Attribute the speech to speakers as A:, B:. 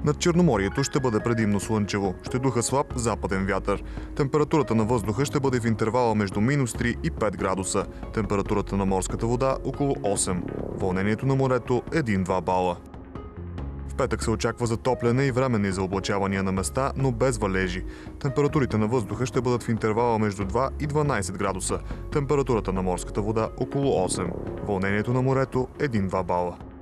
A: Над Черноморието ще бъде предимно слънчево. Ще духа слаб западен вятър. Температурата на въздуха ще бъде в интервала между -3 и 5 градуса. Температурата на морската вода около 8. Вълнението на морето 1-2 бала. В петък се очаква затопляне и временни заоблачавания на места, но без валежи. Температурите на въздуха ще бъдат в интервала между 2 и 12 градуса. Температурата на морската вода около 8. Вълнението на морето 1-2 бала.